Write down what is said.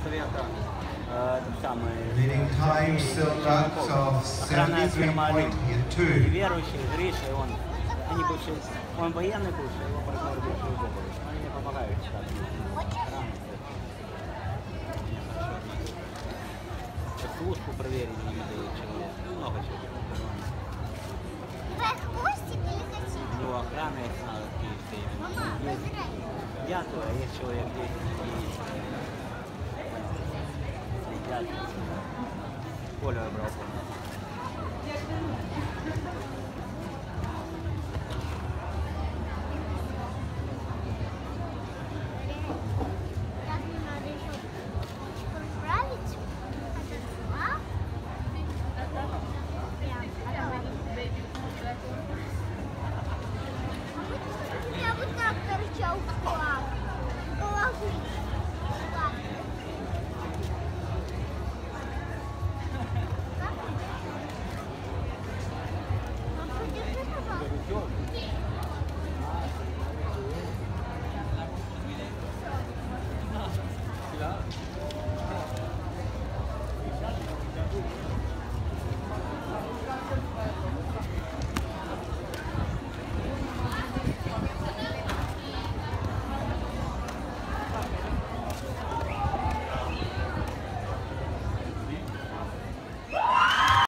совета Leading time still that of 73.2. верующий, Гриша, и они бывшие, он военный бывший, его партнер бывший Бобович. Они мне помогают сейчас. Службу проверить не дают человек. Много чего. Вы отпустите или хотите? У него охрана есть надо, есть. Я то, а есть человек 10 и следят. Коля брал.